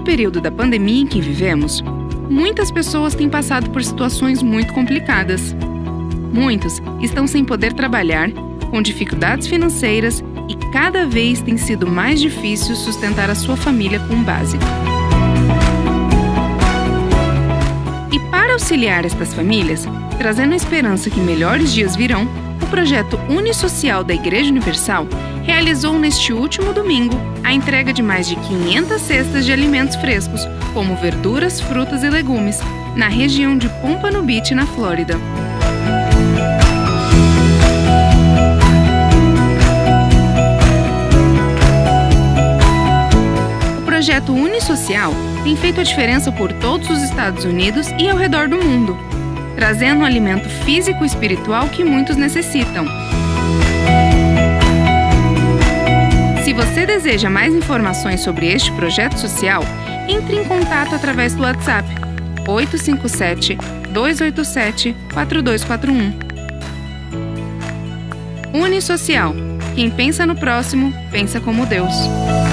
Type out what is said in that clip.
período da pandemia em que vivemos, muitas pessoas têm passado por situações muito complicadas. Muitos estão sem poder trabalhar, com dificuldades financeiras e cada vez tem sido mais difícil sustentar a sua família com o básico. E para auxiliar estas famílias, trazendo a esperança que melhores dias virão, o projeto Unisocial da Igreja Universal realizou neste último domingo a entrega de mais de 500 cestas de alimentos frescos, como verduras, frutas e legumes, na região de Pompano Beach, na Flórida. O projeto Unisocial tem feito a diferença por todos os Estados Unidos e ao redor do mundo, trazendo um alimento físico e espiritual que muitos necessitam. Se você deseja mais informações sobre este projeto social, entre em contato através do WhatsApp 857-287-4241. Unisocial. Quem pensa no próximo, pensa como Deus.